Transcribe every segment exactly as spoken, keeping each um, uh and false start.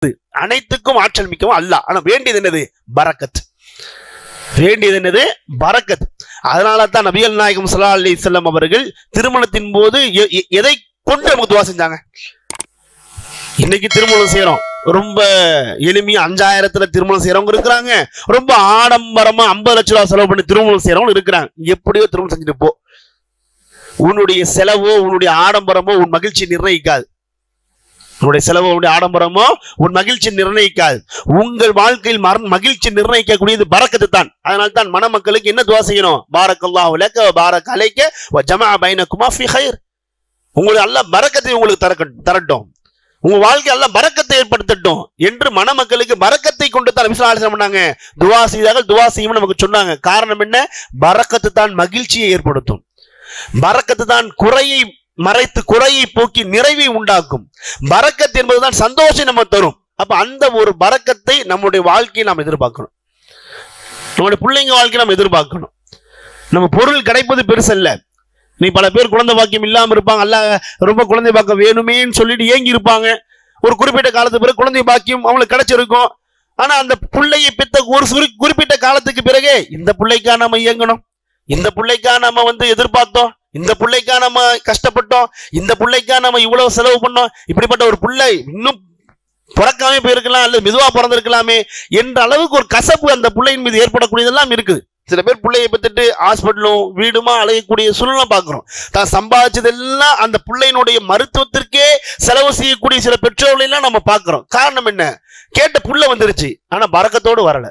பரக்கத்து, அனைத்துக்கும் ஆற்றல் மிக்கவும் அல்லாஹ். ஆனா வேண்டியது என்னது? பரக்கத். வேண்டியது என்னது? பரக்கத். அதனால தான் நபிகள் நாயகம் ஸல்லல்லாஹு அலைஹி வஸல்லம் அவர்கள் திருமணத்தின் போது எதை கொண்டு நமக்கு துவா செஞ்சாங்க? இன்னைக்கு திருமணம் செய்யறோம், ரொம்ப எளிமையா அஞ்சாயிரத்துல திருமணம் செய்யறவங்க இருக்கிறாங்க, ரொம்ப ஆடம்பரமா ஐம்பது லட்சம் ரூபாய் செலவு பண்ணி திருமணம் செய்யறவங்க இருக்கிறாங்க. எப்படியோ திருமணம் செஞ்சுட்டு போ, உன்னுடைய செலவோ உன்னுடைய ஆடம்பரமோ உன் மகிழ்ச்சி நிர்ணயிக்காது. உன்னுடைய செலவோ உன்னுடைய ஆடம்பரமோ உன் மகிழ்ச்சி நிர்ணயிக்காது. உங்கள் வாழ்க்கையில் மகிழ்ச்சி நிர்ணயிக்கக்கூடியது பரக்கத்து தான். அதனால தான் மணமக்களுக்கு என்ன துவா செய்யணும்? பாரக்கல்லாஹு லக வ பாரக அலைக வ ஜமஅ பைனகுமா ஃபீ கைர். உங்களுக்கு அல்லாஹ் பரக்கத்தை உங்களுக்கு தரட்டும், உங்க வாழ்க்கை அல்லாஹ் பரக்கத்தை ஏற்படுத்தட்டும் என்று மணமக்களுக்கு பரக்கத்தை கொண்டு தான் நபி ஸல்லல்லாஹு அலைஹி வஸல்லம் பண்ணாங்க. துவா செய்தார்கள், துவா செய்யும் நமக்கு சொன்னாங்க. காரணம் என்ன? பரக்கத்து தான் மகிழ்ச்சியை ஏற்படுத்தும். பரக்கத்து தான் குறையை மறைத்து குறையை போக்கி நிறைவை உண்டாக்கும். பரக்கத் என்பதுதான் சந்தோஷம் நம்ம தரும். அப்ப அந்த ஒரு பரக்கத்தை நம்முடைய வாழ்க்கையை நாம் எதிர்பார்க்கணும். நம்முடைய பிள்ளைங்க வாழ்க்கையை நாம் எதிர்பார்க்கணும். நம்ம பொருள் கிடைப்பது பெருசல்ல. நீ பல பேர் குழந்தை பாக்கியம் இல்லாம இருப்பாங்க, அல்ல ரொம்ப குழந்தை பாக்கியம் வேணுமேன்னு சொல்லிட்டு ஏங்கி இருப்பாங்க. ஒரு குறிப்பிட்ட காலத்துக்கு பிறகு குழந்தை பாக்கியம் அவங்களுக்கு கிடைச்சிருக்கும். ஆனா அந்த பிள்ளையை பெற்ற ஒரு குறிப்பிட்ட காலத்துக்கு பிறகு இந்த பிள்ளைக்கா நம்ம இயங்கணும், இந்த பிள்ளைக்கா நம்ம வந்து எதிர்பார்த்தோம், இந்த பிள்ளைக்கா நம்ம கஷ்டப்பட்டோம், இந்த பிள்ளைக்கா நம்ம இவ்வளவு செலவு பண்ணோம், இப்படிப்பட்ட ஒரு பிள்ளை இன்னும் பிறக்காமே போயிருக்கலாம் அல்லது மெதுவா பிறந்திருக்கலாமே என்ற அளவுக்கு ஒரு கசப்பு அந்த பிள்ளையின் மீது ஏற்படக்கூடியதெல்லாம் இருக்குது. சில பேர் பிள்ளையை பெற்றுட்டு ஹாஸ்பிட்டலும் வீடுமா அலையக்கூடிய சூழ்நிலை பார்க்கிறோம். தான் சம்பாதிச்சதெல்லாம் அந்த பிள்ளையினுடைய மருத்துவத்திற்கே செலவு செய்யக்கூடிய சில பெற்றோர்களை எல்லாம் நம்ம பார்க்கிறோம். காரணம் என்ன? கேட்ட புள்ள வந்துருச்சு, ஆனா பரக்கத்தோடு வரல.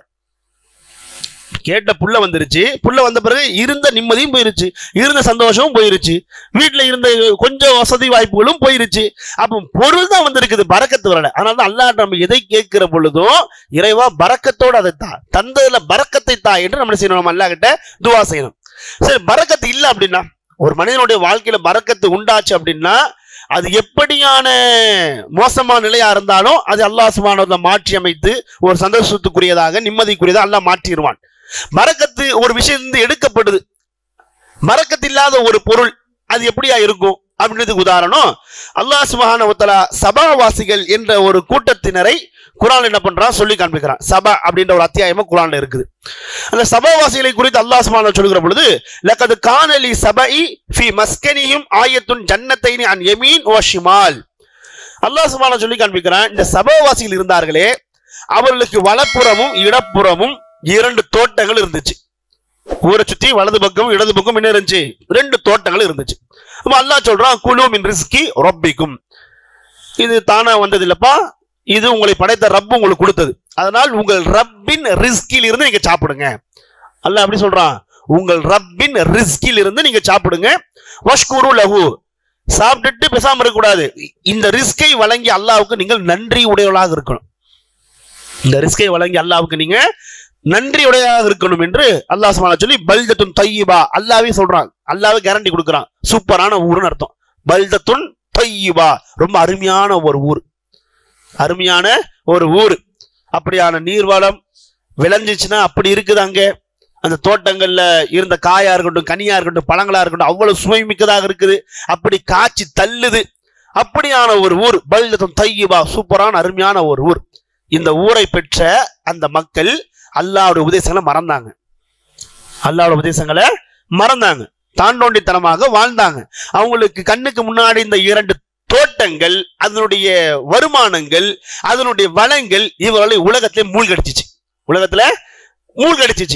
கேட்ட புள்ள வந்துருச்சு, புள்ள வந்த பிறகு இருந்த நிம்மதியும் போயிருச்சு, இருந்த சந்தோஷமும் போயிருச்சு, வீட்டுல இருந்த கொஞ்சம் வசதி வாய்ப்புகளும் போயிருச்சு. அப்போ பொருள் தான் வந்திருக்குது, பரக்கத்து வரல. அதனால தான் அல்லாஹ் நம்ம எதை கேட்கிற பொழுதும் இறைவா பரக்கத்தோடு அதை தா, தந்ததுல பரக்கத்தை தா என்று நம்ம செய்யணும், நம்ம அல்லாஹ் கிட்ட துவா செய்யணும். சரி, பரக்கத்து இல்லை அப்படின்னா, ஒரு மனிதனுடைய வாழ்க்கையில பரக்கத்து உண்டாச்சு அப்படின்னா அது எப்படியான மோசமான நிலையா இருந்தாலும் அது அல்லாஹ் சுப்ஹானஹு வ தஆலா மாற்றி அமைத்து ஒரு சந்தோஷத்துக்குரியதாக நிம்மதிக்குரியதாக அல்லாஹ் மாற்றிடுவான். பரக்கத்து ஒரு விஷயம் எடுக்கப்படுது, பரக்கத்து இல்லாத ஒரு பொருள் அது எப்படியா இருக்கும் அப்படின்றதுக்கு உதாரணம் அல்லாஹ் சுப்ஹானஹு வ தஆலா சபாவாசிகள் என்ற ஒரு கூட்டத்தினரை குர்ஆன் என்ன பண்றான் சொல்லி காண்பிக்கிறான். சபா அப்படின்ற ஒரு அத்தியாயமா குர்ஆன்ல இருக்குது. அந்த சபாவாசிகளை குறித்து அல்லாஹ் சுப்ஹானஹு வ தஆலா சொல்கிற பொழுது லகத் கான லி சபஇ ஃபீ மஸ்கனிஹிம் ஆயத்துன் ஜன்னத்தைனி அன் யமீன் வ ஷிமால். அல்லாஹ் சுப்ஹானஹு வ தஆலா சொல்லி காண்பிக்கிறான், இந்த சபாவாசிகள் இருந்தார்களே அவர்களுக்கு வலப்புறமும் இடப்புறமும் இரண்டு தோட்டங்கள் இருந்துச்சு. ஊரை சுத்தி வலது பக்கம் இடது பக்கம் என்ன இருந்துச்சு? ரெண்டு தோட்டங்கள் இருந்துச்சு. அப்ப அல்லாஹ் சொல்றான், குலு மின் ரிஸ்கி ரப்பிக்கும். இது தானா வந்தது இல்லப்பா, இது உங்களை படைத்த ரப்பு உங்களுக்கு கொடுத்தது. அதனால் உங்கள் ரப்பின் ரிஸ்கில் இருந்து நீங்க சாப்பிடுங்க. அல்லாஹ் அப்படி சொல்றான், உங்கள் ரப்பின் ரிஸ்கில் இருந்து நீங்க சாப்பிடுங்க. வஷ்குரு லஹு, சாப்பிட்டுட்டு பேசாம இருக்க கூடாது. இந்த ரிஸ்கை வழங்கி அல்லாஹ்வுக்கு நீங்கள் நன்றி உடையவர்களாக இருக்கணும். இந்த ரிஸ்கை வழங்கி அல்லாஹ்வுக்கு நீங்க நன்றியுடையதாக இருக்கணும் என்று அல்லாஹ் சுப்ஹானஹு வ தஆலா சொல்லி பல்தத்துன் தய்யிபா, அல்லாஹ்வே சொல்றான், அல்லாஹ்வே கேரண்டி கொடுக்குறான், சூப்பரான ஊர்னு அர்த்தம். பல்தத்துன் தய்யிபா, ரொம்ப அருமையான ஒரு ஊர், அருமையான ஒரு ஊர். அப்படியான நீர்வளம் விளைஞ்சிச்சுன்னா அப்படி இருக்குது. அங்க அந்த தோட்டங்கள்ல இருந்த காயா இருக்கட்டும், கனியா இருக்கட்டும், பழங்களா இருக்கட்டும், அவ்வளவு சுவை மிக்கதாக இருக்குது. அப்படி காய்ச்சி தள்ளுது. அப்படியான ஒரு ஊர் பல்தத்துன் தய்யிபா, சூப்பரான அருமையான ஒரு ஊர். இந்த ஊரை பெற்ற அந்த மக்கள் அல்லாஹ்வுடைய உபதேசங்களை மறந்தாங்க, அல்லாஹ்வுடைய உபதேசங்களை மறந்தாங்க, தாண்டோண்டித்தனமாக வாழ்ந்தாங்க. அவங்களுக்கு கண்ணுக்கு முன்னாடி இந்த இரண்டு தோட்டங்கள், அதனுடைய வருமானங்கள், அதனுடைய வளங்கள் இவர்களை உலகத்திலே மூழ்கடிச்சிச்சு, உலகத்துல மூழ்கடிச்சிச்சு.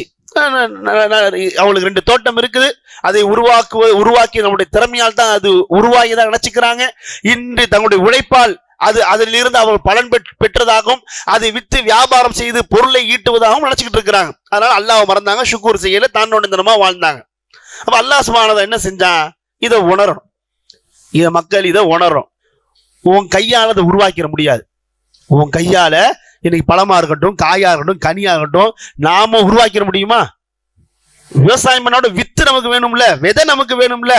அவங்களுக்கு ரெண்டு தோட்டம் இருக்குது, அதை உருவாக்குவ உருவாக்கி நம்முடைய திறமையால் தான் அது உருவாகிதான் நினைச்சுக்கிறாங்க. இன்று தங்களுடைய உழைப்பால் அது அதிலிருந்து அவர் பலன் பெற்றதாகவும் அதை வித்து வியாபாரம் செய்து பொருளை ஈட்டுவதாகவும் நினைச்சுக்கிட்டு இருக்கிறாங்க. அதனால அல்லாஹ் மறந்தாங்க, ஷுக்கூர் செய்யல, தாண்டோண்டித்தனமா வாழ்ந்தாங்க. அப்ப அல்லாஹ் சுப்ஹானஹு வ தஆலா என்ன செஞ்சான்? இதை உணரும், இதை மக்கள் இதை உணரும். உன் கையால அதை உருவாக்கிட முடியாது. உன் கையால இன்னைக்கு பழமா இருக்கட்டும், காயா இருக்கட்டும், கனியா இருக்கட்டும், நாம உருவாக்கிட முடியுமா? விவசாயம் பண்ணோட வித்து நமக்கு வேணும்ல, விதை நமக்கு வேணும்ல,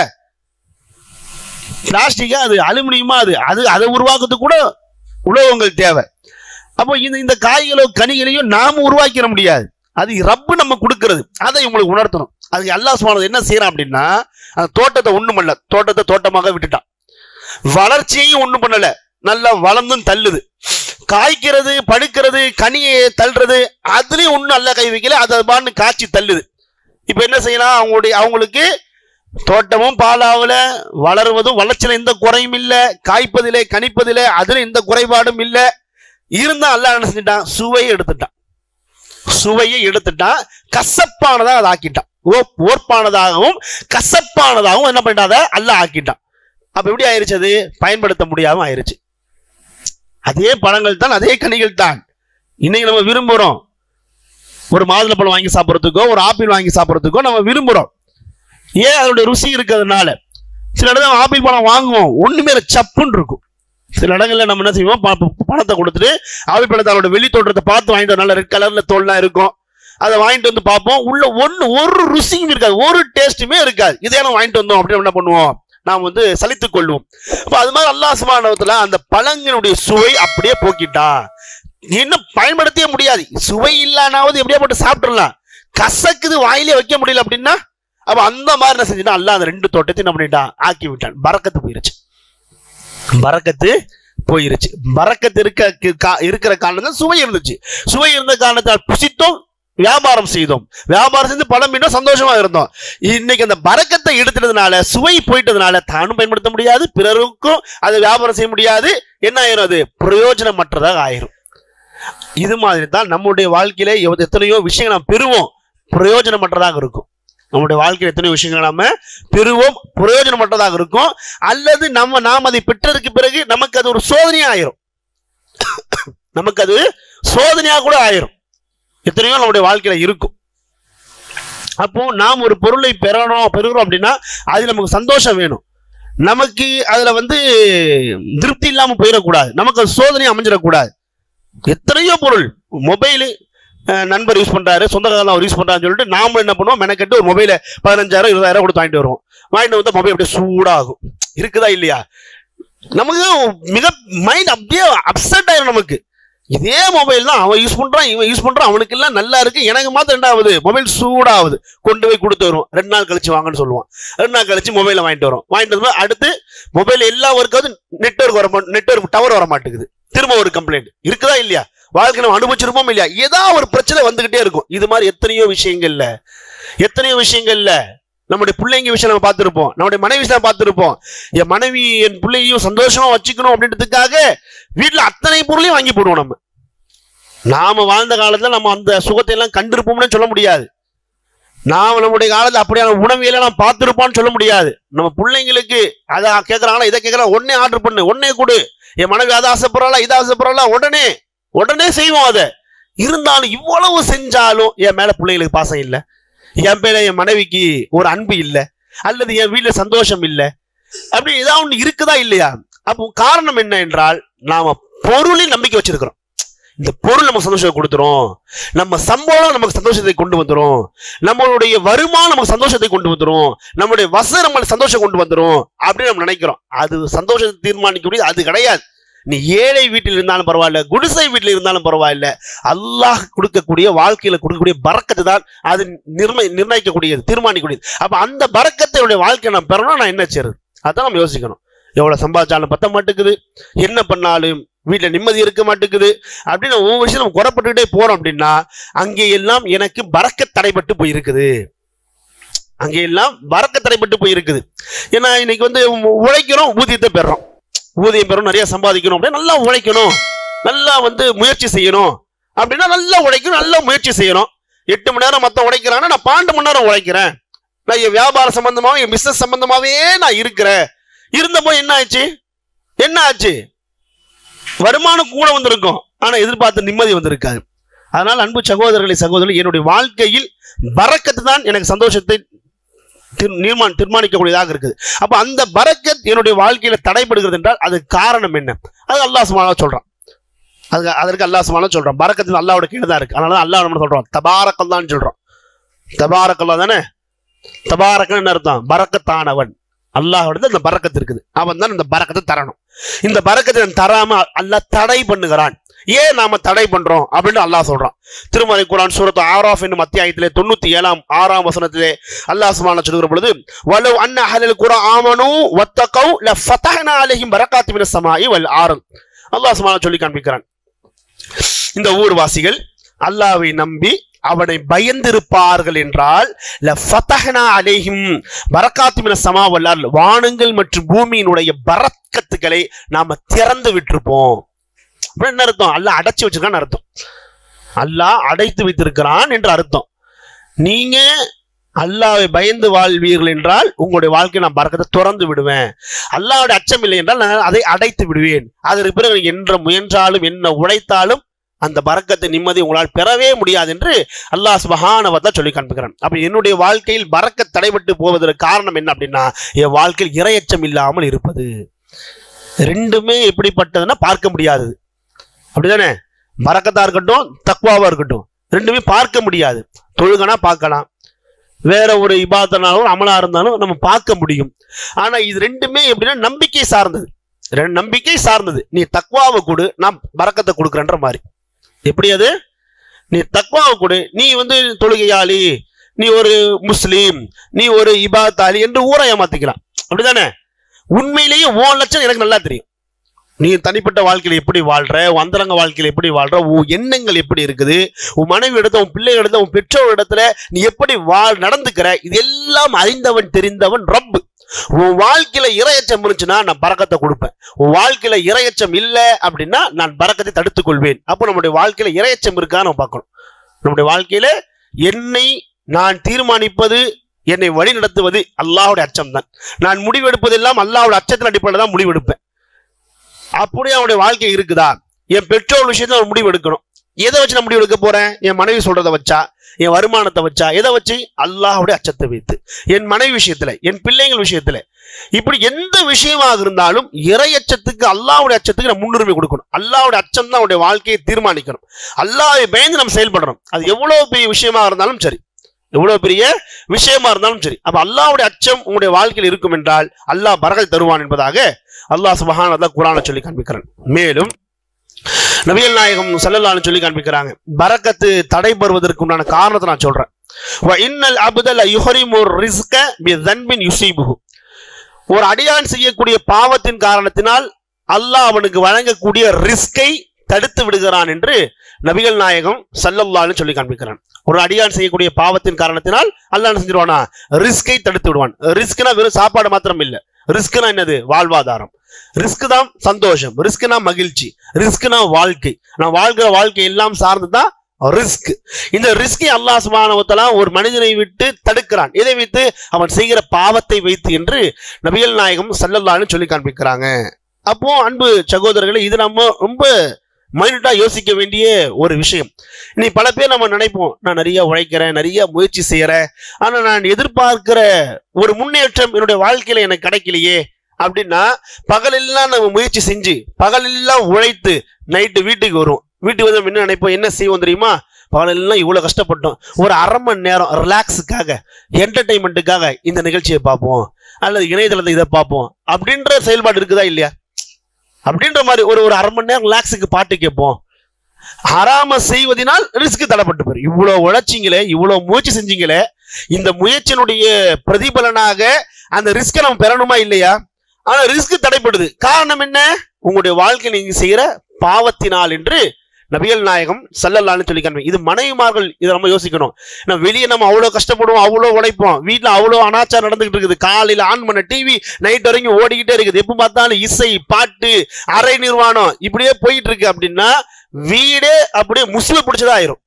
பிளாஸ்டிக்கா அது அலுமினியமா அது அது அதை உருவாக்குறதுக்கு கூட உலோகங்கள் தேவை. அப்போ இந்த இந்த காய்களோ கனிகளையோ நாம உருவாக்கிட முடியாது, அது ரப்பு நம்ம கொடுக்கிறது. அதை உங்களுக்கு உணர்த்தணும். அதுக்கு அல்லாஹ் சுப்ஹானஹு வ தஆலா என்ன செய்யறான் அப்படின்னா, அந்த தோட்டத்தை ஒண்ணும் பண்ணல, தோட்டத்தை தோட்டமாக விட்டுட்டான். வளர்ச்சியையும் ஒண்ணும் பண்ணல, நல்லா வளர்ந்தும் தள்ளுது. காய்க்கிறது, படுக்கிறது, கனியை தள்ளுறது, அதுலயும் ஒன்றும் அல்ல கை வைக்கல, அதை பான்னு காய்ச்சி தள்ளுது. இப்ப என்ன செய்யலாம், அவங்களுடைய அவங்களுக்கு தோட்டமும் பாலாவல, வளருவதும் வளர்ச்சியில எந்த குறையும் இல்லை, காய்ப்பதிலே கணிப்பதிலே அதுல எந்த குறைபாடும் இல்லை. இருந்தா அல்லாஹ் என்ன செஞ்சுட்டான், சுவையை எடுத்துட்டான். சுவையை எடுத்துட்டான், கசப்பானதாக அதை ஆக்கிட்டான். ஓர்ப்பானதாகவும் கசப்பானதாகவும் என்ன பண்ணிட்டாத அல்லாஹ் ஆக்கிட்டான். அப்ப எப்படி ஆயிருச்சு, அது பயன்படுத்த முடியாம ஆயிருச்சு. அதே பழங்கள் தான், அதே கனிகள் தான் இன்னைக்கு நம்ம விரும்புறோம். ஒரு மாதுளப்பழம் வாங்கி சாப்பிட்றதுக்கோ ஒரு ஆப்பிள் வாங்கி சாப்பிட்றதுக்கோ நம்ம விரும்புறோம். ஏன், அதோட ருசி இருக்கிறதுனால. சில இடத்துல ஆப்பிள் பழம் வாங்குவோம், ஒண்ணுமே சப்புன்னு இருக்கும். சில இடங்கள்ல நம்ம என்ன செய்வோம், பணத்தை கொடுத்துட்டு ஆப்பிள் பழத்தை அதோட வெளி தோற்றத்தை பார்த்து வாங்கிட்டு, நல்ல ரெட் கலர்ல தோல்லாம் இருக்கும், அதை வாங்கிட்டு வந்து பார்ப்போம், உள்ள ஒன்னு ஒரு ருசியும் இருக்காது, ஒரு டேஸ்ட்டுமே இருக்காது. இதே நம்ம வாங்கிட்டு வந்தோம் அப்படின்னு என்ன பண்ணுவோம், நாம் வந்து சலித்துக் கொள்வோம். அப்ப அது மாதிரி அல்லாஹ் சுப்ஹானஹு வ தஆலா அந்த பழங்களுடைய சுவை அப்படியே போக்கிட்டான். இன்னும் பயன்படுத்தவே முடியாது, சுவை இல்லானாவது எப்படியா போட்டு சாப்பிட்டுடலாம், கசக்குது வாயிலே வைக்க முடியல அப்படின்னா, அப்ப அந்த மாதிரி என்ன செஞ்சுட்டான் அல்லாஹ், அந்த ரெண்டு தோட்டத்தையும் என்ன பண்ணிட்டான், ஆக்கி விட்டான். பரக்கத்து போயிருச்சு, பரக்கத்து போயிருச்சு. பரக்கத்து இருக்க இருக்கிற காரணம் சுவை இருந்துச்சு. சுவை இருந்த காரணத்தால் புசித்தோம், வியாபாரம் செய்தோம், வியாபாரம் செய்து பணம் மீண்டும் சந்தோஷமா இருந்தோம். இன்னைக்கு அந்த பரக்கத்தை எடுத்துட்டதுனால, சுவை போயிட்டதுனால தானும் பயன்படுத்த முடியாது, பிறருக்கும் அதை வியாபாரம் செய்ய முடியாது. என்ன ஆயிரும், அது பிரயோஜனமற்றதாக ஆயிரும். இது மாதிரி தான் நம்முடைய வாழ்க்கையில எத்தனையோ விஷயங்கள் நாம் பெறுவோம், பிரயோஜனமற்றதாக இருக்கும். நம்முடைய வாழ்க்கையில் எத்தனையோ விஷயங்கள் நாம பெறுவோம், பிரயோஜனமற்றதாக இருக்கும். அல்லது நம்ம நாம் அதை பெற்றதுக்கு பிறகு நமக்கு அது ஒரு சோதனையா ஆயிரும், நமக்கு அது சோதனையா கூட ஆயிரும். எத்தனையோ நம்முடைய வாழ்க்கையில இருக்கும். அப்போ நாம் ஒரு பொருளை பெறணும் பெறுகிறோம் அப்படின்னா அது நமக்கு சந்தோஷம் வேணும், நமக்கு அதுல வந்து திருப்தி இல்லாம போயிடக்கூடாது, நமக்கு அது சோதனை அமைஞ்சிடக்கூடாது. எத்தனையோ பொருள், மொபைலு நண்பர் யூஸ் பண்றாரு, சொந்தக்காரங்க அவர் யூஸ் பண்றாருன்னு சொல்லிட்டு நாம என்ன பண்ணுவோம், மெனக்கெட்டு ஒரு மொபைல பதினஞ்சாயிரம் இருபதாயிரம் கொடுத்து வாங்கிட்டு வருவோம். வாங்கிட்டு வந்து மொபைல் அப்படியே சூடாகும், இருக்குதா இல்லையா, நமக்கு மிக மைண்ட் அப்படியே அப்செட் ஆயிரும். நமக்கு இதே மொபைல் தான் அவன் யூஸ் பண்றான், இவன் யூஸ் பண்றான், அவனுக்கு எல்லாம் நல்லா இருக்கு, எனக்கு மாத்திரம் ரெண்டாவது மொபைல் சூடாகுது, கொண்டு போய் கொடுத்து வரும். ரெண்டு நாள் கழிச்சு வாங்கன்னு சொல்லுவான், ரெண்டு நாள் கழிச்சு மொபைலை வாங்கிட்டு வரும். வாங்கிட்டு வந்து அடுத்து மொபைல் எல்லா ஒர்க்காவது நெட்வொர்க் வர நெட்வொர்க் டவர் வர மாட்டேங்குது, திரும்ப ஒரு கம்ப்ளைண்ட். இருக்குதா இல்லையா, வாழ்க்கை நம்ம அனுபவிச்சிருப்போம் இல்லையா, ஏதாவது ஒரு பிரச்சனை வந்துகிட்டே இருக்கும். இது மாதிரி எத்தனையோ விஷயங்கள்ல எத்தனையோ விஷயங்கள்ல நம்முடைய பிள்ளைங்க விஷயம் நம்ம பார்த்திருப்போம், நம்முடைய மனைவி விஷயம் பார்த்திருப்போம். என் மனைவி என் பிள்ளையும் சந்தோஷமா வச்சுக்கணும் அப்படின்றதுக்காக வீட்டுல அத்தனை பொருளையும் வாங்கி போடுவோம். நம்ம நாம வாழ்ந்த காலத்துல நம்ம அந்த சுகத்தை எல்லாம் கண்டிருப்போம்னு சொல்ல முடியாது, நாம நம்முடைய காலத்துல அப்படியான உணவியெல்லாம் நாம் பார்த்திருப்போம்னு சொல்ல முடியாது. நம்ம பிள்ளைங்களுக்கு அதை கேட்கறாங்களா, இதை கேட்கறாங்க, உடனே ஆர்டர் பண்ணு, உடனே கொடு, என் மனைவி அதை ஆசைப்படுறாளா இதை ஆசைப்படுறாளா, உடனே உடனே செய்வோம். அதை இருந்தாலும் இவ்வளவு செஞ்சாலும் என் மேல பிள்ளைங்களுக்கு பாசம் இல்லை, என் பேர என் மனைவிக்கு ஒரு அன்பு இல்லை, அல்லது என் வீட்டுல சந்தோஷம் இல்லை, அப்படி ஏதாவது ஒண்ணு இருக்குதா இல்லையா. அப்போ காரணம் என்ன என்றால், நாம பொருளில் நம்பிக்கை வச்சிருக்கிறோம். இந்த பொருள் நமக்கு சந்தோஷத்தை கொடுத்துரும், நம்ம சம்பளம் நமக்கு சந்தோஷத்தை கொண்டு வந்துடும், நம்மளுடைய வருமானம் நமக்கு சந்தோஷத்தை கொண்டு வந்துடும், நம்மளுடைய வசதி நம்மளுக்கு சந்தோஷம் கொண்டு வந்துடும் அப்படின்னு நம்ம நினைக்கிறோம். அது சந்தோஷத்தை தீர்மானிக்கக்கூடிய அது கிடையாது. நீ ஏழை வீட்டில் இருந்தாலும் பரவாயில்ல, குடிசை வீட்டில் இருந்தாலும் பரவாயில்ல, அல்லாஹ் கொடுக்கக்கூடிய வாழ்க்கையில கொடுக்கக்கூடிய பரக்கத்து தான் அது நிர்ணய நிர்ணயிக்கக்கூடியது, தீர்மானிக்கக்கூடியது. அப்ப அந்த பரக்கத்தை வாழ்க்கை நான் பெறணும், நான் என்ன செய்யறது, அதான் நம்ம யோசிக்கணும். எவ்வளவு சம்பாதிச்சாலும் பத்த மாட்டேங்குது, என்ன பண்ணாலும் வீட்டுல நிம்மதி இருக்க மாட்டேங்குது அப்படின்னு ஒவ்வொரு விஷயம் நம்ம குறைப்பட்டுக்கிட்டே போறோம் அப்படின்னா, அங்கே எல்லாம் எனக்கு பரக்கத் தடைபட்டு போயிருக்குது, அங்கே எல்லாம் பரக்கத் தடைபட்டு போயிருக்குது. ஏன்னா இன்னைக்கு வந்து உழைக்கிறோம், ஊதியத்தை பெறோம், ஊதியம் பெறணும், நிறைய சம்பாதிக்கணும் அப்படின்னா நல்லா உழைக்கணும், நல்லா வந்து முயற்சி செய்யணும் அப்படின்னா நல்லா உழைக்கணும், நல்லா முயற்சி செய்யணும். எட்டு மணி நேரம் மொத்தம் உழைக்கிறான்னா நான் பன்னெண்டு மணி நேரம் உழைக்கிறேன், நான் என் வியாபார சம்பந்தமாவே என் பிசினஸ் சம்பந்தமாவே நான் இருக்கிறேன். இருந்தப்போ என்ன ஆச்சு, என்ன ஆச்சு, வருமானம் கூட வந்திருக்கும், ஆனா எதிர்பார்த்த நிம்மதி வந்திருக்காது. அதனால அன்பு சகோதரர்களை சகோதரர்கள், என்னுடைய வாழ்க்கையில் பரக்கத்து தான் எனக்கு சந்தோஷத்தை தீர்மானிக்கக்கூடியதாக இருக்குது. அப்ப அந்த பரக்கத் என்னுடைய வாழ்க்கையில தடைபடுகிறது என்றால் அது காரணம் என்ன, அது அல்லாஹ் சுப்ஹானஹு வ தஆலா சொல்றான். அதுக்கு அதற்கு அல்லாஹ் சுப்ஹானஹு வ தஆலா சொல்றான், பரக்கத்து அல்லாஹ்வோட கீழே தான் இருக்கு. அதனால அல்லாஹ் நம்ம சொல்றோம் தபாரக்கல்லாஹ்னு சொல்றோம். தபாரக்கல்லாஹ் தானே, தபாரக்கன்னு அர்த்தம் பரக்கத்தானவன். அல்லாஹ்வோட அந்த பரக்கத்து இருக்குது, அவன் தான் இந்த பரக்கத்தை தரணும். இந்த பரக்கத்தை தராம அல்லாஹ் தடை பண்ணுகிறான். ஏன் நாம தடை பண்றோம் அப்படின்னு அல்லாஹ் சொல்றான். திருமறை குர்ஆன் சூரத்து ஆராஃப் என்னும் அத்தியாயத்திலே தொண்ணூத்தி ஏழாம் ஆறாம் வசனத்திலே அல்லாஹ் சுப்ஹானஹு சொல்கிற பொழுது, வலவ் அன்ன அஹ்லல் குர்ஆன் ஆமனூ வத்தகூ லஃபதஹ்னா அலைஹிம் பரகாத்தின் மினஸ் ஸமாஇ வல் ஆர்த். அல்லாஹ் சுப்ஹானஹு சொல்லி காண்பிக்கிறான், இந்த ஊர்வாசிகள் அல்லாஹ்வை நம்பி அவனை பயந்திருப்பார்கள் என்றால் லஃபதஹ்னா அலைஹிம் பரக்காத்து மினஸ் ஸமா வல் அர்ல், வானங்கள் மற்றும் பூமியினுடைய பரக்கத்துகளை நாம திறந்து விட்டிருப்போம். என்ன அர்த்தம்? அல்லாஹ் அடைச்சு வச்சிருக்கான்னு அர்த்தம். அல்லாஹ் அடைத்து வைத்திருக்கிறான் என்று அர்த்தம். நீங்க அல்லாஹ்வை பயந்து வாழ்வீர்கள் என்றால் உங்களுடைய வாழ்க்கை நான் பரக்கத்தை திறந்து விடுவேன். அல்லாஹ்வுடைய அச்சம் இல்லை என்றால் நான் அதை அடைத்து விடுவேன். அதற்கு பிறகு என்ன முயன்றாலும் என்ன உழைத்தாலும் அந்த பரக்கத்தை நிம்மதி உங்களால் பெறவே முடியாது என்று அல்லாஹ் சுப்ஹானஹு வ தஆலா சொல்லி காண்பிக்கிறான். அப்ப என்னுடைய வாழ்க்கையில் பரக்கத் தடைபட்டு போவதற்கு காரணம் என்ன அப்படின்னா, என் வாழ்க்கையில் இறையச்சம் இல்லாமல் இருப்பது. ரெண்டுமே எப்படிப்பட்டதுன்னா பார்க்க முடியாது, அப்படிதானே? பரக்கத்தா இருக்கட்டும் தக்வாவா இருக்கட்டும், ரெண்டுமே பார்க்க முடியாது. தொழுகனா பார்க்கலாம், வேற ஒரு இபாதனாலும் அமலா இருந்தாலும் நம்ம பார்க்க முடியும். ஆனா இது ரெண்டுமே எப்படின்னா நம்பிக்கை சார்ந்தது, நம்பிக்கை சார்ந்தது. நீ தக்வாவை கொடு, நான் பரக்கத்தை கொடுக்குறேன்ற மாதிரி. எப்படி அது? நீ தக்வாவை கொடு, நீ வந்து தொழுகையாளி, நீ ஒரு முஸ்லீம், நீ ஒரு இபாதாலி என்று ஊரை ஏமாத்திக்கலாம், அப்படிதானே? உண்மையிலேயே உன் லட்சம் எனக்கு நல்லா தெரியும். நீ தனிப்பட்ட வாழ்க்கையில எப்படி வாழ்ற, அந்தரங்க வாழ்க்கையில எப்படி வாழ்ற, உன் எண்ணங்கள் எப்படி இருக்குது, உன் மனைவி இடத்துல, உன் பிள்ளை இடத்துல, உன் பெற்றோர் இடத்துல நீ எப்படி வாழ் நடந்துக்கிற, இது எல்லாம் அறிந்தவன் தெரிந்தவன் ரப்பு. உன் வாழ்க்கையில இறையச்சம் இருந்துச்சுன்னா நான் பரக்கத்தை கொடுப்பேன். உன் வாழ்க்கையில இறையச்சம் இல்லை அப்படின்னா நான் பரக்கத்தை தடுத்துக் கொள்வேன். அப்போ நம்முடைய வாழ்க்கையில இறையச்சம் இருக்கா நம்ம பார்க்கணும். நம்முடைய வாழ்க்கையில என்னை நான் தீர்மானிப்பது, என்னை வழி நடத்துவது அல்லாஹ்வுடைய அச்சம் தான். நான் முடிவெடுப்பதெல்லாம் அல்லாஹ்வுடைய அச்சத்தின் அடிப்படையில் தான் முடிவெடுப்பேன். அப்படியே அவனுடைய வாழ்க்கை இருக்குதா? என் பெற்றோர் விஷயத்துல ஒரு முடிவு எடுக்கணும். எதை வச்சு நான் முடிவு எடுக்க போறேன்? என் மனைவி சொல்றதை வச்சா, என் வருமானத்தை வச்சா, எதை வச்சு? அல்லாஹ்வுடைய அச்சத்தை வைத்து. என் மனைவி விஷயத்துல, என் பிள்ளைங்கள் விஷயத்துல, இப்படி எந்த விஷயமாக இருந்தாலும் இறையச்சத்துக்கு, அல்லாஹ்வுடைய அச்சத்துக்கு நம்ம முன்னுரிமை கொடுக்கணும். அல்லாஹ்வுடைய அச்சம் தான் அவனுடைய வாழ்க்கையை தீர்மானிக்கணும். அல்லாஹ்வை பயந்து நம்ம செயல்படணும். அது எவ்வளவு பெரிய விஷயமா இருந்தாலும் சரி, எவ்வளவு பெரிய விஷயமா இருந்தாலும் சரி. அப்ப அல்லாஹ்வுடைய அச்சம் உங்களுடைய வாழ்க்கையில் இருக்கும் என்றால் அல்லாஹ் பரக்கத் தருவான் என்பதாக அல்லாஹ் சுப்ஹானஹு வ தஆலா குர்ஆனில் சொல்லி காண்பிக்கிறான். மேலும் நபிகள் நாயகம் ஸல்லல்லாஹு அலைஹி சொல்லி காண்பிக்கிறாங்க, பரக்கத்து தடைபடுவதற்கு உண்டான காரணத்தை நான் சொல்றேன். வ இன்னல் அப்த ல யுஹரிமு ரிஸ்க பி தன்பின் யுஸீபுஹு, ஒரு அடியான் செய்யக்கூடிய பாவத்தின் காரணத்தினால் அல்லாஹ் அவனுக்கு வழங்கக்கூடிய ரிஸ்கை தடுத்து விடுகிறான் என்று நபிகள் நாயகம் ஸல்லல்லாஹு அலைஹி சொல்லி காண்பிக்கிறான். ஒரு அடியான் செய்யக்கூடிய பாவத்தின் காரணத்தினால் அல்லாஹ் என்ன செஞ்சிருவானா? ரிஸ்கை தடுத்து விடுவான். ரிஸ்க்னா வெறும் சாப்பாடு மாத்திரம் இல்ல. ரிஸ்க்னா என்னது? வாழ்வாதாரம். ரிஸ்க் தான் சந்தோஷம், ரிஸ்க்னா மகிழ்ச்சி, ரிஸ்க்னா வாழ்க்கை. நான் வாழ்கிற வாழ்க்கை எல்லாம் சார்ந்துதான் ரிஸ்க். இந்த ரிஸ்கை அல்லாஹ் சுப்ஹானஹு வ தஆலா ஒரு மனிதனை விட்டு தடுக்கிறான். எதை வைத்து? அவன் செய்கிற பாவத்தை வைத்து என்று நபிகள் நாயகம் ஸல்லல்லாஹு அலைஹி சொல்லி காண்பிக்கிறாங்க. அப்போ அன்பு சகோதரர்களே, இது நம்ம ரொம்ப மைனூட்டா யோசிக்க வேண்டிய ஒரு விஷயம். இன்னைக்கு பல பேர் நம்ம நினைப்போம், நான் நிறைய உழைக்கிறேன், நிறைய முயற்சி செய்யறேன், ஆனா நான் எதிர்பார்க்கிற ஒரு முன்னேற்றம் என்னுடைய வாழ்க்கையில எனக்கு கிடைக்கலையே அப்படின்னா, பகலெல்லாம் நம்ம முயற்சி செஞ்சு பகலெல்லாம் உழைத்து நைட்டு வீட்டுக்கு வரும். வீட்டுக்கு வந்து என்ன நினைப்போம், என்ன செய்வோம் தெரியுமா? பகலெல்லாம் இவ்வளவு கஷ்டப்பட்டோம், ஒரு அரை மணி நேரம் ரிலாக்ஸுக்காக, என்டர்டைன்மெண்ட்டுக்காக இந்த நிகழ்ச்சியை பார்ப்போம், அல்லது இணையதளத்தை இதை பார்ப்போம் அப்படின்ற செயல்பாடு இருக்குதா இல்லையா? அப்படின்ற மாதிரி ஒரு ஒரு அரை மணி நேரம் ரிலாக்ஸுக்கு பாட்டு கேட்போம். ஹராம செய்வதனால் ரிஸ்க் தடைப்பட்டு போயிரு. இவ்வளவு உழைச்சிங்களே, இவ்வளவு முயற்சி செஞ்சீங்களே, இந்த முயற்சியினுடைய பிரதிபலனாக அந்த ரிஸ்கை நம்ம பெறணுமா இல்லையா? ஆனா ரிஸ்க் தடைப்படுது. காரணம் என்ன? உங்களுடைய வாழ்க்கை நீங்க செய்யற பாவத்தினால் என்று நபிகள் நாயகம் ஸல்லல்லாஹு அலைஹி சொல்லி காண்பி. இது மனைவிமார்கள் இதை நம்ம யோசிக்கணும். நம்ம வெளியே நம்ம அவ்வளவு கஷ்டப்படுவோம், அவ்வளவு உழைப்போம், வீட்டுல அவ்வளவு அனாச்சாரம் நடந்துகிட்டு இருக்குது. காலையில ஆன் பண்ண டிவி நைட் வரைக்கும் ஓடிக்கிட்டே இருக்குது. எப்ப பார்த்தாலும் இசை, பாட்டு, அரை நிர்வாணம் இப்படியே போயிட்டு இருக்கு. அப்படின்னா வீடே அப்படியே முஸ்லிம் பிடிச்சதா ஆயிரும்.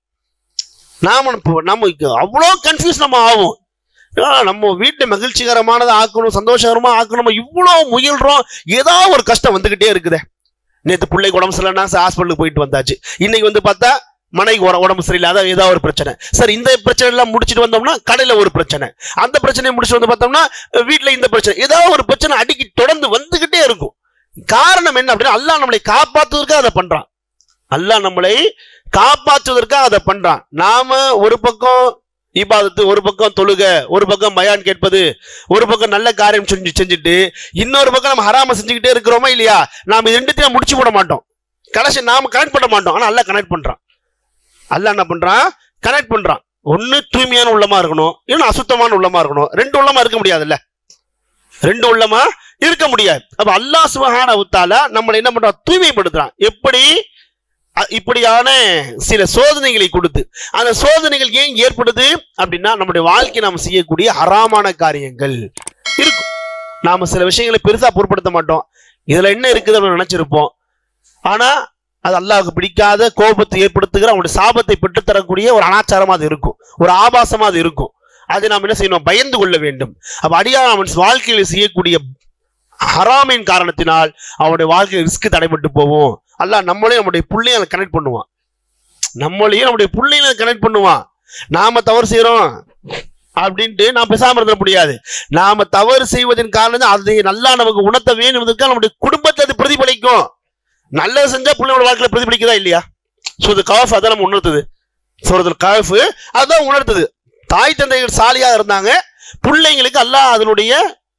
நாம நம்ம அவ்வளோ கன்ஃபியூஸ் நம்ம ஆகும். நம்ம வீட்டை மகிழ்ச்சிகரமானதை ஆக்கணும், சந்தோஷகரமா ஆக்கணும், இவ்வளவு முயல்றோம், ஏதாவது ஒரு கஷ்டம் வந்துகிட்டே இருக்குதே. நேற்று பிள்ளைக்கு உடம்பு சரியில்லைன்னா ஹாஸ்பிட்டலுக்கு போயிட்டு வந்தாச்சு. இன்னைக்கு வந்து பார்த்தா மனைக்கு உடம்பு சரியில்லாத ஏதாவது ஒரு பிரச்சனை. சார் இந்த பிரச்சனை எல்லாம் முடிச்சுட்டு வந்தோம்னா கடையில ஒரு பிரச்சனை, அந்த பிரச்சனையை முடிச்சுட்டு வந்து பார்த்தோம்னா வீட்டுல இந்த பிரச்சனை, ஏதாவது ஒரு பிரச்சனை அடிக்கி தொடர்ந்து வந்துகிட்டே இருக்கும். காரணம் என்ன அப்படின்னா, அல்லாஹ் நம்மளை காப்பாற்றுவதற்காக அதை பண்றான். அல்லாஹ் நம்மளை காப்பாற்றுவதற்காக அதை பண்றான். நாம ஒரு பக்கம் இபாதத்து, ஒரு பக்கம் தொழுக, ஒரு பக்கம் பயான் கேட்பது, ஒரு பக்கம் நல்ல காரியம் செஞ்சு செஞ்சுட்டு இன்னொரு பக்கம் நம்ம ஹராம செஞ்சுக்கிட்டே இருக்கிறோமா இல்லையா? நாம இது ரெண்டுத்தையும் முடிச்சு போட மாட்டோம், கடைசி நாம கனெக்ட் பண்ண மாட்டோம். ஆனா அல்லாஹ் கனெக்ட் பண்றான். அல்லாஹ் என்ன பண்றான்? கனெக்ட் பண்றான். ஒன்னு தூய்மையான உள்ளமா இருக்கணும், இன்னும் அசுத்தமான உள்ளமா இருக்கணும். ரெண்டு உள்ளமா இருக்க முடியாதுல்ல, ரெண்டு உள்ளமா இருக்க முடியாது. அப்ப அல்லாஹ் சுப்ஹானஹு வ தஆலா நம்மளை என்ன பண்றான்? தூய்மைப்படுத்துறான். எப்படி? இப்படியான சில சோதனைகளை கொடுத்து, அந்த சோதனைகள் ஏன் ஏற்படுது அப்படின்னா நம்முடைய வாழ்க்கை நாம் செய்யக்கூடிய ஹராமான காரியங்கள் இருக்கும். நாம சில விஷயங்களை பெருசா பொருட்படுத்த மாட்டோம், இதுல என்ன இருக்குது அப்படின்னு நினைச்சிருப்போம். ஆனா அது அல்லாஹ்வுக்கு பிடிக்காத கோபத்தை ஏற்படுத்துகிற அவனுடைய சாபத்தை பெற்றுத்தரக்கூடிய ஒரு அனாச்சாரமா அது இருக்கும், ஒரு ஆபாசமா அது இருக்கும். அதை நாம் என்ன செய்யணும்? பயந்து கொள்ள வேண்டும். அப்ப அடியான் அவன் வாழ்க்கையில் செய்யக்கூடிய ஹராமின் காரணத்தினால் அவனுடைய வாழ்க்கையில் ரிஸ்க் தடைபட்டு போவோம். அல்லாஹ் நம்மளையும் நம்முடைய புள்ளையும் கனெக்ட் பண்ணுவான், நம்மளையும் நம்முடைய புள்ளையும் கனெக்ட் பண்ணுவான். நாம தவறு செய்யறோம் அப்படின்ட்டு நாம் பேசாம இருக்க முடியாது. நாம தவறு செய்வதன் காரணம் அதை நல்லா நமக்கு உணர்த்த வேணுவதற்காக நம்முடைய குடும்பத்தை அது பிரதிபலிக்கும். நல்லது செஞ்சா பிள்ளையோட வாழ்க்கையில பிரதிபலிக்குதா இல்லையா? சூரத்துல் கஹஃப் அதான் நம்ம உணர்த்துது. சூரத்துல் கஹஃப் அதான் உணர்த்துது. தாய் தந்தைகள் சாலியா இருந்தாங்க, பிள்ளைங்களுக்கு அல்லாஹ் அதனுடைய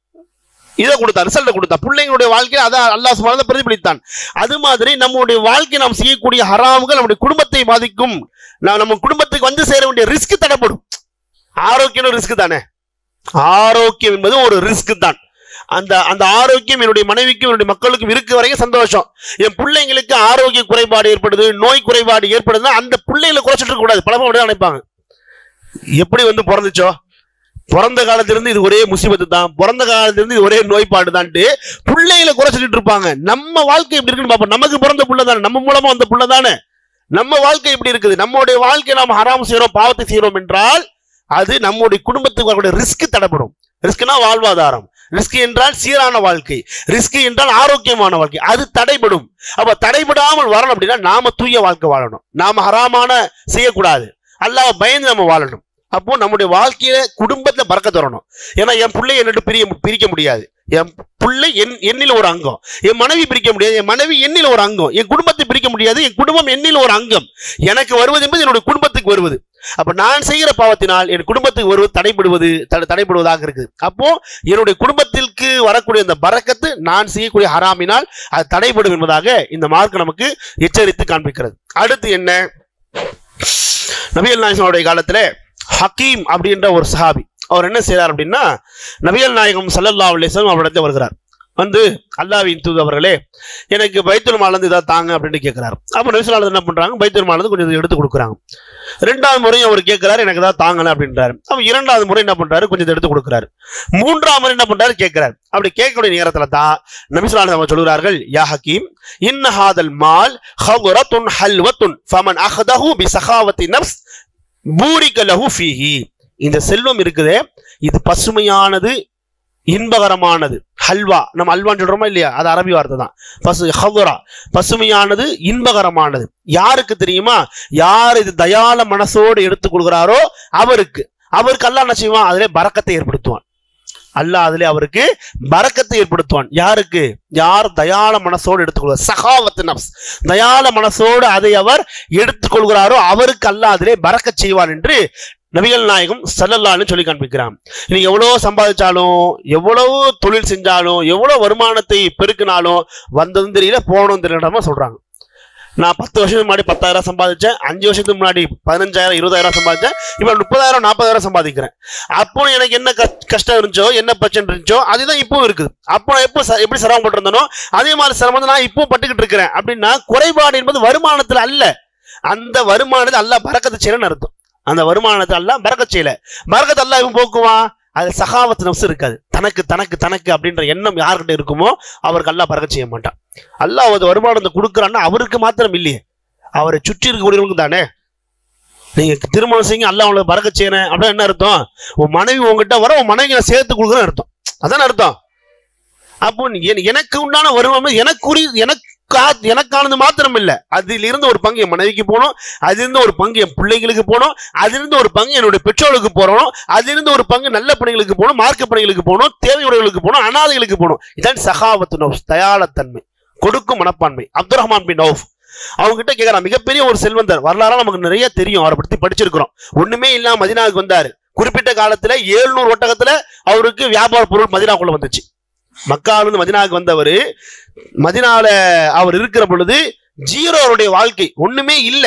இதை கொடுத்தான், ரிசல்ட்டை கொடுத்தான். பிள்ளைங்களுடைய வாழ்க்கையை அதான் அல்லாஹ் சுப்ஹானஹு வ தஆலா பிரதிபலித்தான். அது மாதிரி நம்முடைய வாழ்க்கை நாம் செய்யக்கூடிய ஹராம்கள் நம்முடைய குடும்பத்தை பாதிக்கும். நம்ம குடும்பத்துக்கு வந்து சேர வேண்டிய ரிஸ்க் தடைப்படும். ஆரோக்கியம் ரிஸ்க் தானே, ஆரோக்கியம் என்பது ஒரு ரிஸ்க் தான். அந்த அந்த ஆரோக்கியம் என்னுடைய மனைவிக்கும் என்னுடைய மக்களுக்கும் இருக்க வரைக்கும் சந்தோஷம். என் பிள்ளைங்களுக்கு ஆரோக்கிய குறைபாடு ஏற்படுது, நோய் குறைபாடு ஏற்படுதுன்னா அந்த பிள்ளைகளை குறைச்சிட்டு இருக்க கூடாது. பல பேர் நினைப்பாங்க, எப்படி வந்து பிறந்துச்சோ, பிறந்த காலத்திலிருந்து இது ஒரே முசீபத்து தான், பிறந்த காலத்திலிருந்து இது ஒரே நோய்பாடு தான்ட்டு பிள்ளைகளை குறைச்சிட்டு இருப்பாங்க. நம்ம வாழ்க்கை எப்படி இருக்குன்னு பார்ப்போம். நமக்கு பிறந்த புள்ள தானே, நம்ம மூலமா வந்த புள்ள தானே, நம்ம வாழ்க்கை எப்படி இருக்குது? நம்முடைய வாழ்க்கை நாம் ஹராம் செய்யறோம், பாவத்தை செய்யறோம் என்றால் அது நம்முடைய குடும்பத்துக்கு வரக்கூடிய ரிஸ்க் தடைப்படும். ரிஸ்க்னா வாழ்வாதாரம், ரிஸ்க் என்றால் சீரான வாழ்க்கை, ரிஸ்க் என்றால் ஆரோக்கியமான வாழ்க்கை, அது தடைபடும். அப்ப தடைபடாமல் வரணும் அப்படின்னா நாம தூய வாழ்க்கை வாழணும், நாம ஹராமான செய்யக்கூடாது, அல்லாஹ் பயந்து நம்ம வாழணும். அப்போ நம்முடைய வாழ்க்கையில குடும்பத்துல பறக்கத் வரணும். ஏன்னா என் பிள்ளை என்னட்டு பிரிய பிரிக்க முடியாது, என் பிள்ளை என் எண்ணில் ஒரு அங்கம், என் மனைவி பிரிக்க முடியாது, என் மனைவி எண்ணில் ஒரு அங்கம், என் குடும்பத்தை பிரிக்க முடியாது, என் குடும்பம் எண்ணில் ஒரு அங்கம். எனக்கு வருவது என்பது என்னுடைய குடும்பத்துக்கு வருவது. அப்ப நான் செய்கிற பாவத்தினால் என் குடும்பத்துக்கு வருவது தடைபடுவது தடைபடுவதாக இருக்குது. அப்போ என்னுடைய குடும்பத்திற்கு வரக்கூடிய அந்த பரக்கத்து நான் செய்யக்கூடிய ஹராமினால் அது தடைபடும் என்பதாக இந்த மார்க்கம் நமக்கு எச்சரித்து காண்பிக்கிறது. அடுத்து என்ன? நபிகள் நாயகனுடைய காலத்துல ஹக்கீம் அப்படின்ற ஒரு சஹாபி, அவர் என்ன செய்றார் அப்படின்னா, நபிகள் நாயகம் ஸல்லல்லாஹு அலைஹி வஸல்லம் அவரிடத்தில் வருகிறார். வந்து அல்லாஹ்வின் தூதவர்களே, எனக்கு பைத்துல் மால்ல இருந்து இதை தாங்க அப்படின்னு கேட்கிறார். அப்ப நபி ஸல்லல்லாஹு அலைஹி வஸல்லம் என்ன பண்றாங்க? பைத்துல் மால்ல இருந்து கொஞ்சம் எடுத்து கொடுக்குறாங்க. ரெண்டாவது முறையும் அவர் கேட்கிறாரு, எனக்கு ஏதாவது தாங்கல அப்படின்றாரு. அப்ப இரண்டாவது முறை என்ன பண்றாரு? கொஞ்சம் எடுத்து கொடுக்குறாரு. மூன்றாவது முறை என்ன பண்றாரு? கேட்கிறாரு. அப்படி கேட்கக்கூடிய நேரத்துல தான் நபி ஸல்லல்லாஹு அலைஹி வஸல்லம் சொல்கிறார்கள், யா ஹக்கீம் இன்ன ஹாதல் மால் ஹவ்ரத்துன் ஹல்வத்துன் ஃபமன் அஹதஹு பிஸகாவத்தி நஃப்ஸ் பூரிக லஹு ஃபீஹி. இந்த செல்வம் இருக்குதே, இது பசுமையானது, இன்பகரமானது. ஹல்வா, நம்ம அல்வான்னு சொல்றோமா இல்லையா, அது அரபி வார்த்தை தான். பசு ஹவ்ரா, பசுமையானது, இன்பகரமானது. யாருக்கு தெரியுமா? யார் இது தயால மனசோடு எடுத்துக் கொள்கிறாரோ அவருக்கு அவருக்கு அல்லாஹ் என்ன செய்வான்? அதிலே பரக்கத்தை ஏற்படுத்துவான். அல்லாஹ் அதிலே அவருக்கு பரக்கத்தை ஏற்படுத்துவான். யாருக்கு? யார் தயால மனசோடு எடுத்துக்கொள்வார், சகாவத் நஃப்ஸ், தயால மனசோடு அதை அவர் எடுத்துக்கொள்கிறாரோ அவருக்கு அல்லாஹ் அதிலே பரக்கத் செய்வான் என்று நபிகள் நாயகம் ஸல்லல்லாஹு அலைஹி சொல்லி காண்பிக்கிறான். நீங்க எவ்வளவு சம்பாதிச்சாலும், எவ்வளவு தொழில் செஞ்சாலும், எவ்வளவு வருமானத்தை பெருக்கினாலும் வந்ததும் தெரியல போனதும் தெரியல சொல்றாங்க. நான் பத்து வருஷத்துக்கு முன்னாடி பத்தாயிரம் சம்பாதிச்சேன், அஞ்சு வருஷத்துக்கு முன்னாடி பதினஞ்சாயிரம் இருபதாயிரம் சம்பாதிச்சேன், இப்ப முப்பதாயிரம் நாற்பதாயிரம் சம்பாதிக்கிறேன். அப்போ எனக்கு என்ன கஷ்டம் இருந்துச்சோ, என்ன பிரச்சனை இருந்துச்சோ அதுதான் இப்பவும் இருக்குது. அப்போ நான் எப்போ எப்படி சிரமப்பட்டு இருந்தனோ அதே மாதிரி சிரமம் நான் இப்போ பட்டுக்கிட்டு இருக்கிறேன். அப்படின்னா குறைபாடு என்பது வருமானத்துல அல்ல, அந்த வருமானத்தை அல்லாஹ் பரக்கத்தை செய்யலன்னு அர்த்தம். அந்த வருமானத்தை அல்லாஹ் பரக்கத் செய்யல, பரக்கத்தை அல்லாஹ் இவன் போக்குவான். அது சகாவத் நஃப்ஸ் இருக்காது. தனக்கு தனக்கு தனக்கு அப்படின்ற எண்ணம் யார்கிட்ட இருக்குமோ அவருக்கு அல்லாஹ் பரக்கத் செய்ய மாட்டான். அல்லாஹ் அது வருமானத்தை கொடுக்குறான்னா அவருக்கு மாத்திரம் இல்லையே, அவரை சுற்றி இருக்கக்கூடியவங்களுக்கு தானே. நீங்க திருமணம் செய்யுங்க, அல்லாஹ் உங்களுக்கு பரக்கத் செய்யறேன் அப்படின்னு என்ன அர்த்தம்? உன் மனைவி உங்ககிட்ட வர, உன் மனைவி நான் சேர்த்து கொடுக்குறேன்னு அர்த்தம். அதான அர்த்தம். அப்போ எனக்கு உண்டான வருமானம் எனக்குரிய எனக்கு எனக்கானது மாத்திரம் இல்ல, அதில் இருந்து ஒரு பங்கு என் மனைவிக்கு போகணும், அதிலிருந்து ஒரு பங்கு என் பிள்ளைகளுக்கு போகணும், அதிலிருந்து ஒரு பங்கு என்னுடைய பெற்றோர்களுக்கு போகணும், அதிலிருந்து ஒரு பங்கு நல்ல பணிகளுக்கு போகணும், மார்க்க பணிகளுக்கு போகணும், தேவையுடையவர்களுக்கு போகணும், அனாதைகளுக்கு போகணும். இதான் சகாவத்து நஃப்ஸ், தயாளத்தன்மை, கொடுக்கும் மனப்பான்மை. அப்துல் ரஹ்மான் பின் அவுஃப் அவங்க கிட்ட கேட்கிறான், மிகப்பெரிய ஒரு செல்வந்தர், வரலாறு நமக்கு நிறைய தெரியும், அவரை பற்றி படிச்சிருக்கிறோம். ஒண்ணுமே இல்லாம மதீனாவுக்கு வந்தாரு. குறிப்பிட்ட காலத்துல ஏழுநூறு ஒட்டகத்துல அவருக்கு வியாபார பொருள் மதீனாக்குள்ள வந்துச்சு. மக்காவிலிருந்து மதீனாவுக்கு வந்தவர், மதீனால அவர் இருக்கிற பொழுது ஜீரோ அவருடைய வாழ்க்கை, ஒண்ணுமே இல்லை.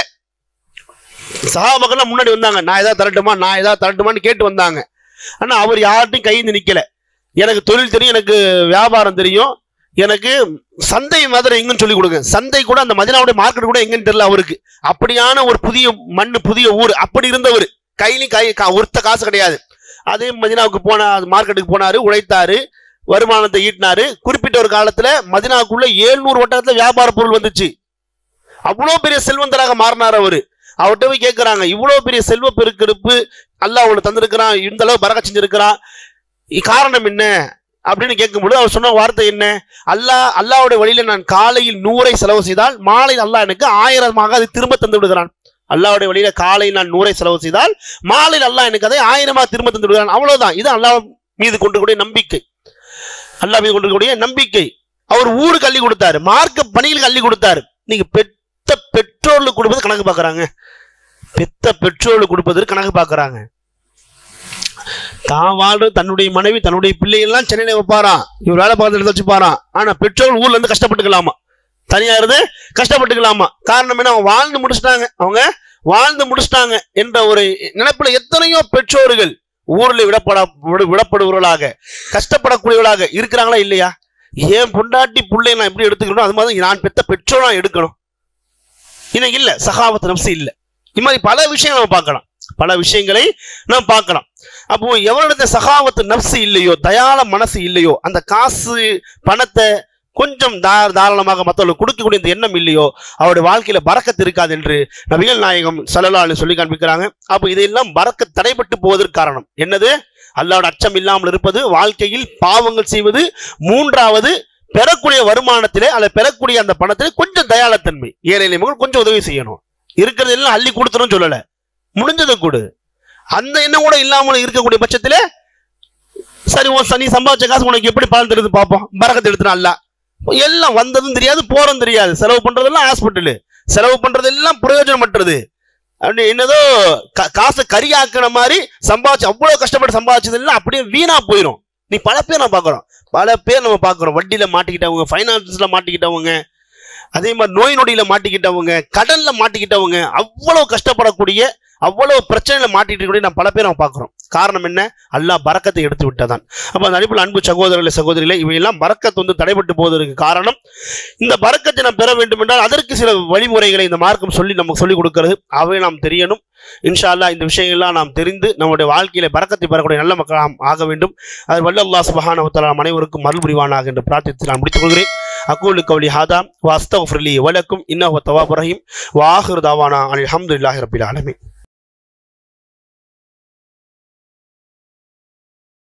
சஹாபாக்கள் முன்னாடி வந்தாங்க, நான் ஏதாவது தரட்டுமா நான் ஏதாவது தரட்டுமான்னு கேட்டு வந்தாங்க. ஆனா அவர் யார்ட்டையும் கைந்து நிக்கல. எனக்கு தொழில் தெரியும், எனக்கு வியாபாரம் தெரியும், எனக்கு சந்தை மாதிரி எங்கன்னு சொல்லி கொடுங்க. சந்தை கூட அந்த மதினாவுடைய மார்க்கெட் கூட எங்கன்னு தெரியல அவருக்கு. அப்படியான ஒரு புதிய மண்ணு புதிய ஊர் அப்படி இருந்தவர். கையிலும் கை ஒருத்த காசு கிடையாது. அதே மதினாவுக்கு போன மார்க்கெட்டுக்கு போனாரு, உழைத்தாரு, வருமானத்தை ஈட்டினாரு. குறிப்பிட்ட ஒரு காலத்துல மதினாவுக்குள்ள ஏழ்நூறு வட்டாரத்துல வியாபார பொருள் வந்துச்சு. அவ்வளவு பெரிய செல்வந்தராக மாறினார் அவரு. அவர்கிட்ட போய் கேட்கிறாங்க, இவ்வளவு பெரிய செல்வ பெருக்கெடுப்பு அல்லாஹ் அவனுக்கு தந்திருக்கிறான், இந்த அளவு பரக்கத் செஞ்சிருக்கிறான், காரணம் என்ன அப்படின்னு கேட்கும்போது அவர் சொன்ன வார்த்தை என்ன? அல்லாஹ் அல்லாஹ்வுடைய வழியில நான் காலையில் நூறை செலவு செய்தால் மாலையில் அல்லாஹ் எனக்கு ஆயிரமாக அதை திரும்ப தந்து விடுகிறான். அல்லாஹ்வுடைய வழியில காலையில் நான் நூறை செலவு செய்தால் மாலையில் அல்லாஹ் எனக்கு அதை ஆயிரமாக திரும்ப தந்து விடுகிறான். அவ்வளவுதான். இது அல்லாஹ் மீது கொண்டிருக்கூடிய நம்பிக்கை. அல்லாஹ் மீது கொண்டிருக்கூடிய நம்பிக்கை. அவர் ஊருக்கு அள்ளி கொடுத்தாரு, மார்க்க பணிகளுக்கு அள்ளி கொடுத்தாரு. நீங்க பெத்த பெற்றோர்களுக்கு கொடுப்பது கணக்கு பார்க்கறாங்க. பெத்த பெற்றோர்களுக்கு கொடுப்பதற்கு கணக்கு பார்க்கறாங்க. தான் வாழ்ற தன்னுடைய மனைவி தன்னுடைய பிள்ளைகள்லாம் சென்னையில வைப்பாராம், இவர் வேலை பார்த்து எடுத்து வச்சுப்பாராம். ஆனா பெற்றோர்கள் ஊர்ல இருந்து கஷ்டப்பட்டுக்கலாமா, தனியா இருந்து கஷ்டப்பட்டுக்கலாமா. காரணம் என்ன? அவங்க வாழ்ந்து முடிச்சுட்டாங்க, அவங்க வாழ்ந்து முடிச்சுட்டாங்க என்ற ஒரு நினைப்புல எத்தனையோ பெற்றோர்கள் ஊர்ல விடப்பட விடப்படுவர்களாக கஷ்டப்படக்கூடியவர்களாக இருக்கிறாங்களா இல்லையா? ஏன் பொண்டாட்டி பிள்ளை நான் எப்படி எடுத்துக்கணும், அது மாதிரி நான் பெத்த பெற்றோரா எடுக்கணும். இன்னைக்கு இல்ல, சகாவத் நப்சு இல்ல. இது மாதிரி பல விஷயங்கள் நம்ம பார்க்கலாம், பல விஷயங்களை நாம் பார்க்கலாம். அப்போ எவரிடத்த சகாவத்து நப்சு இல்லையோ, தயாள மனசு இல்லையோ, அந்த காசு பணத்தை கொஞ்சம் தாராளமாக மற்றவர்களுக்கு கொடுக்கக்கூடிய இந்த எண்ணம் இல்லையோ, அவருடைய வாழ்க்கையில பரக்கத்து இருக்காது என்று நபிகள் நாயகம் ஸல்லல்லாஹு அலைஹி சொல்லி காண்பிக்கிறாங்க. அப்போ இதையெல்லாம் பரக்கத் தடைபட்டு போவதற்கு காரணம் என்னது? அல்லாஹ்வுடைய அச்சம் இல்லாமல் இருப்பது, வாழ்க்கையில் பாவங்கள் செய்வது, மூன்றாவது பெறக்கூடிய வருமானத்திலே அல்ல பெறக்கூடிய அந்த பணத்திலே கொஞ்சம் தயாளத்தன்மை, ஏழை மக்கள் கொஞ்சம் உதவி செய்யணும். இருக்கிறது எல்லாம் அள்ளி கொடுத்துரும் சொல்லல, முடிஞ்சதை கொடு. அந்த எண்ணம் கூட இல்லாமல் இருக்கக்கூடிய பட்சத்திலே சரி உன் சனி சம்பாதிச்ச காசு உனக்கு எப்படி பலன் தெரியுது பார்ப்போம், பரக்கத்து எடுத்துனா அல்ல. எல்லாம் வந்ததும் தெரியாது, போறதும் தெரியாது. செலவு பண்றதெல்லாம் ஹாஸ்பிட்டலு, செலவு பண்றதெல்லாம் பிரயோஜனமற்றது. அப்படி என்னதோ காசை கரியாக்குன மாதிரி சம்பாதிச்சு அவ்வளவு கஷ்டப்பட்டு சம்பாதிச்சது எல்லாம் அப்படியே வீணா போயிடும். நீ பல பேர் நம்ம பார்க்குறோம், பல பேர் நம்ம பார்க்குறோம். வட்டியில மாட்டிக்கிட்டவங்க, ஃபைனான்ஸ்ல மாட்டிக்கிட்டவங்க, அதே மாதிரி நோய் நொடியில மாட்டிக்கிட்டவங்க, கடல்ல மாட்டிக்கிட்டவங்க, அவ்வளவு கஷ்டப்படக்கூடிய அவ்வளவு பிரச்சனையில மாட்டிட்டு கூட நம்ம பல பேர் நம்ம பார்க்குறோம். காரணம் என்ன? அல்லாஹ் பரக்கத்தை எடுத்து விட்டதான். அப்ப அந்த அடிப்பில் அன்பு சகோதரர்களே சகோதரிகளே, இவையெல்லாம் பரக்கத்து வந்து தடைபட்டு போவதற்கு காரணம், இந்த பரக்கத்தை நாம் பெற வேண்டும் என்றால் அதற்கு சில வழிமுறைகளை இந்த மார்க்கம் சொல்லி நமக்கு சொல்லிக் கொடுக்கிறது. அவை நாம் தெரியணும். இன்ஷா அல்லாஹ் இந்த விஷயங்கள்லாம் நாம் தெரிந்து நம்முடைய வாழ்க்கையில பரக்கத்தை பெறக்கூடிய நல்ல மக்களாக ஆக வேண்டும். அது வல்ல அல்லாஹ் சுப்ஹானஹு வ தஆலா அனைவருக்கும் அருள் புரிவானாக என்று பிரார்த்தித்து நான் முடித்துக் கொள்கிறேன். அகூலு கௌலி ஹாதா வ அஸ்தக்ஃபிருல்லி வ லக்கும் இன்னஹு தவ்வாபுர் ரஹீம் வ ஆகிரு தாவானா அல்ஹம்துலில்லாஹி ரப்பில் ஆலமீன்.